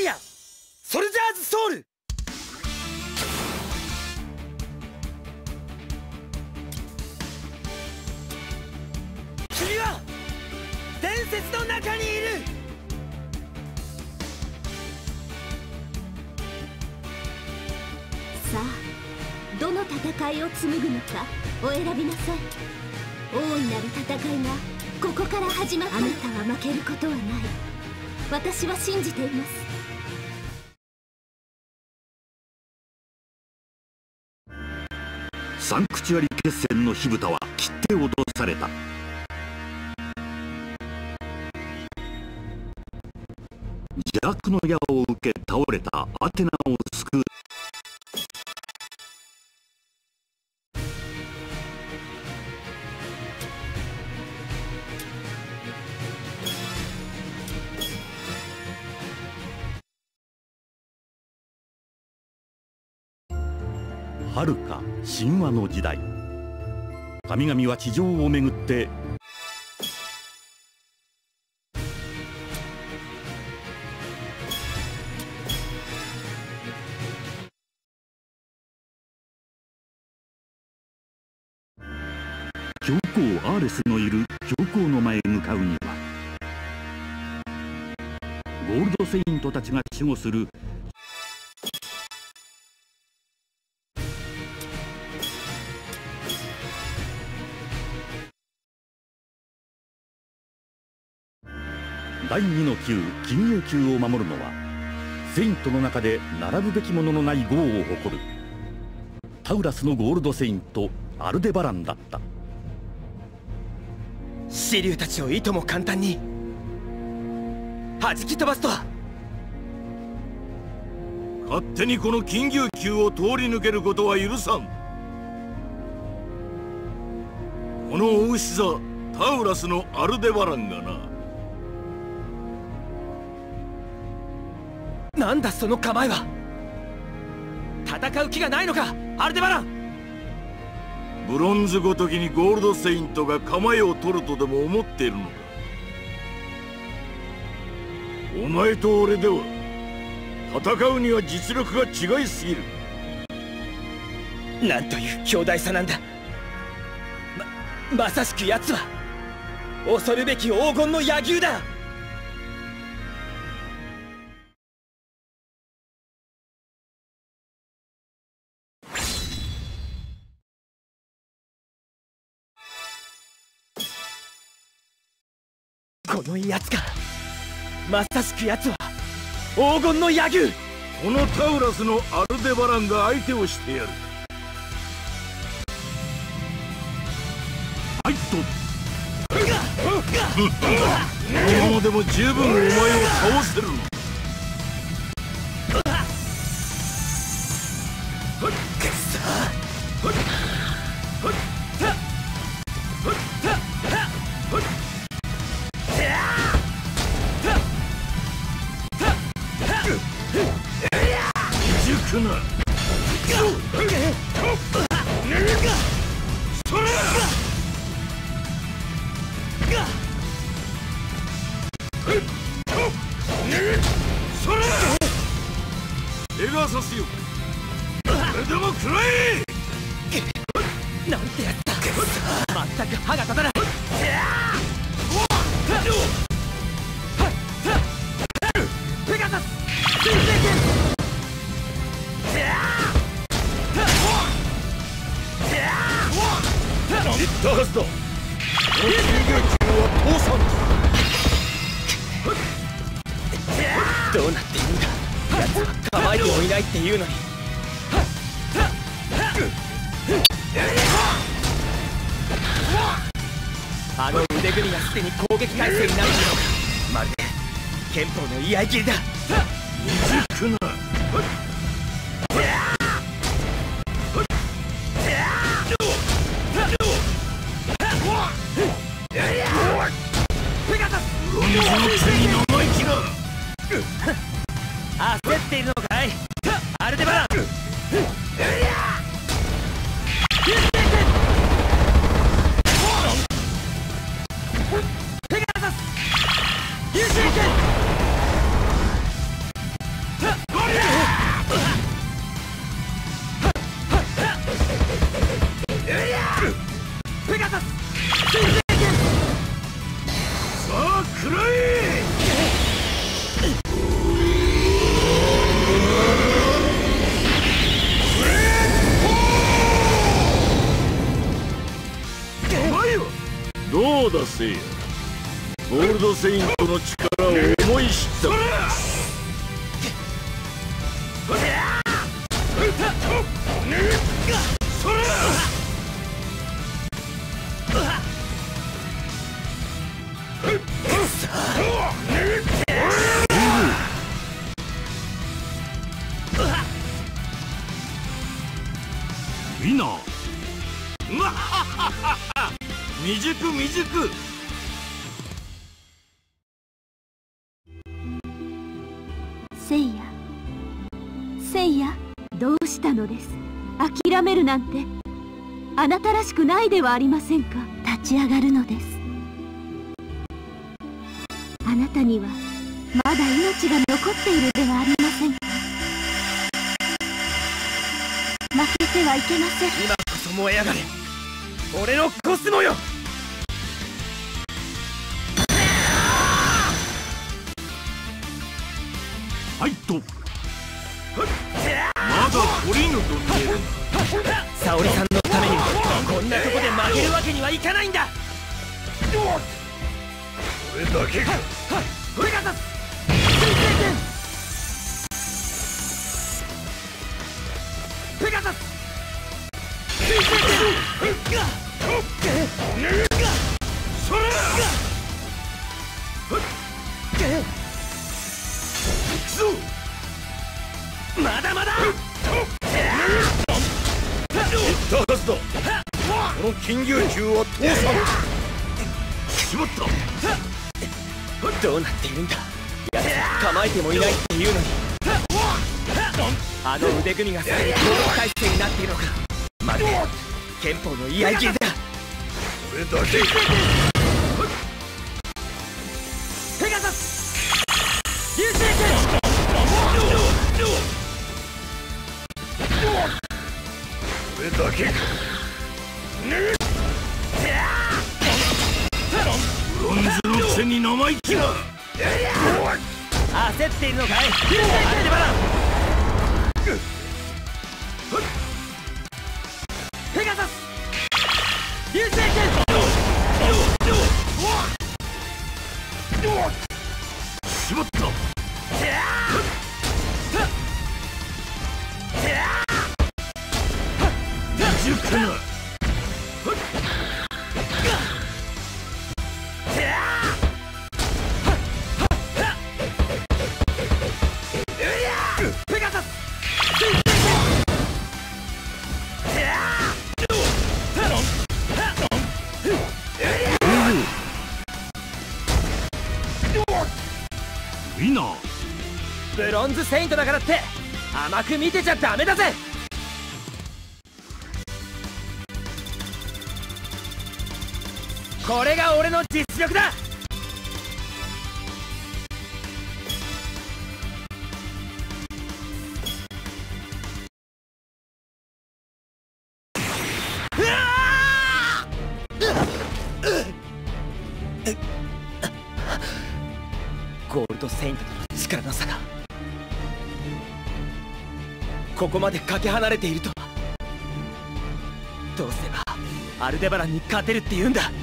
イアソルジャーズソウル。君は伝説の中にいる。 さあ、どの戦いを紡ぐのかお選びなさい。大いなる戦いがここから始まる。あなたは負けることはない。私は信じています。 サンクチュアリ決戦の火蓋は切って落とされた。邪悪の矢を受け倒れたアテナを救う。遥か神話の時代、神々は地上をめぐって教皇アーレスのいる教皇の前へ向かうには、ゴールドセイントたちが守護する第二の級金融級を守るのは、セイントの中で並ぶべきもののない豪を誇るタウラスのゴールドセイントアルデバランだった。 支流たちをいとも簡単に弾き飛ばすとは。 勝手にこの金牛級を通り抜けることは許さん。このお牛座タウラスのアルデバランがな。 なんだその構えは。戦う気がないのかアルデバラン。 ブロンズごときにゴールドセイントが構えを取るとでも思っているのか。お前と俺では戦うには実力が違いすぎる。 なんという強大さなんだ。まさしく奴は恐るべき黄金の野牛だ。このやつか。まさしくやつは黄金の野牛。 このタウラスのアルデバランが相手をしてやる。 ファイト。 このままでも十分お前を倒せるの。ペガサスよ、それでも食らえ。 なんてやった。全く歯が立たない。ペガサス水星剣。 言ったはずだ。この金魚球は倒産。 どうなっているんだ。奴は構えてもいないっていうのに。あの腕組みがすでに攻撃態勢になっているのか。まるで憲法の居合切りだ。 未熟な。 ペガサスブロンズの手に生意気な。 焦っているのかいアルデバラン。ペガサス優秀剣。 せいや。ゴールドセイントの力を思い知ったか。 ウィナー。 未熟未熟。 せいや、せいや、どうしたのです。諦めるなんてあなたらしくないではありませんか。立ち上がるのです。あなたにはまだ命が残っているではありませんか。負けてはいけません。 今こそ燃え上がれ、俺のコスモよ。 ファイト。 まだ懲りぬと見える。 沙織さんのためにもこんなとこで負けるわけにはいかないんだ。 これだけか。 これがさペガサス水星剣。 それまだまだ言ったはずだ。この金牛球は倒産。しまった。 どうなっているんだ。構えてもいないっていうのに、あの腕組みがすでに攻撃態勢になっているのか。まるで憲法の居合切りだ。 これだけペガサス流星剣。 これだけか。ブロンズのくせに生意気な。 焦っているのかいアルデバラン。ペガサス流星剣。 しまった。未熟な。 ペガサスウィナー。 ブロンズセイントだからって甘く見てちゃダメだぜ。これが俺の実力だ。ゴールドセイントとの力の差がここまでかけ離れているとは。どうすればアルデバランに勝てるって言うんだ。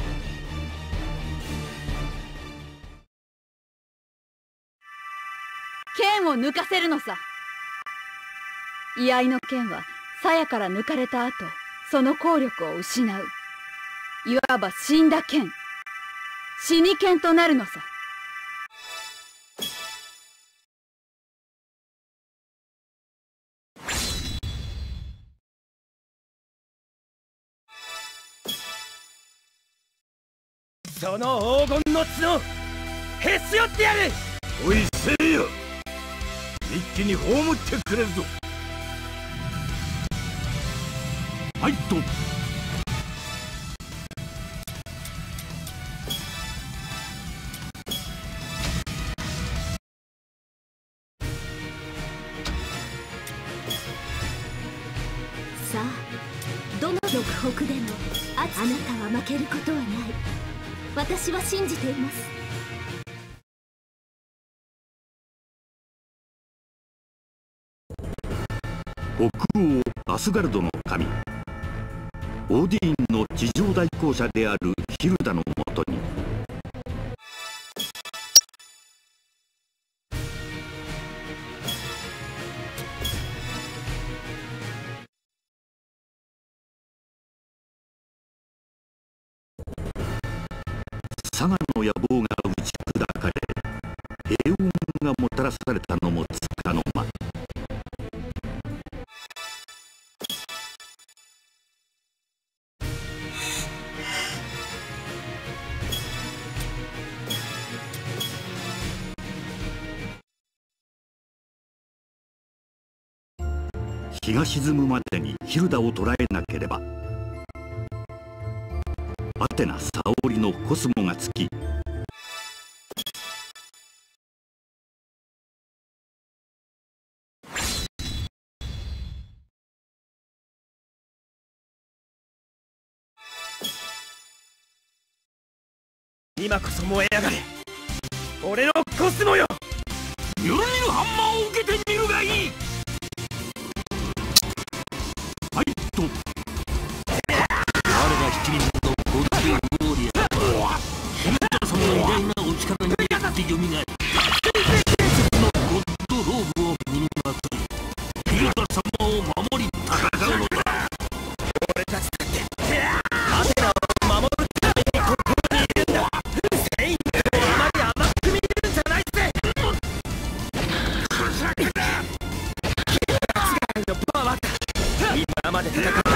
剣を抜かせるのさ。居合の剣は鞘から抜かれた後、その効力を失う。いわば死んだ剣、死に剣となるのさ。 その黄金の角へし折ってやる。 おいせいや、一気に葬ってくれるぞ。 ファイト。 さあ、どの極北でもあなたは負けることはない。私は信じています。 北欧アスガルドの神オーディーンの地上代行者であるヒルダのもとに、佐賀の野望が打ち砕かれ、平穏がもたらされたのもつかの間。日が沈むまでにヒルダを捕らえなければ、アテナ・サオリのコスモがつき、 今こそ燃え上がれ、俺のコスモよ。 ミョルニルハンマーを受けてみるがいい。 はいと、 我が七人のゴルデンウォーリアはヒルダ様の偉大なお力によってよみがえり、伝説のゴッドローブを身にまとい、ヒルダ様を守り戦うのだ。 俺たちだってアテナを守るためにここにいるんだ。セイントをあまり甘く見るんじゃないぜ。今まで戦っ